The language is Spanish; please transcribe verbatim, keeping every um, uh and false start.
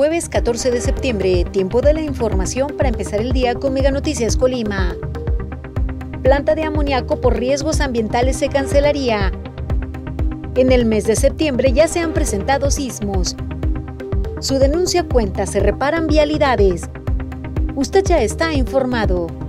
Jueves catorce de septiembre, tiempo de la información para empezar el día con Mega Noticias Colima. Planta de amoníaco por riesgos ambientales se cancelaría. En el mes de septiembre ya se han presentado sismos. Su denuncia cuenta, se reparan vialidades. Usted ya está informado.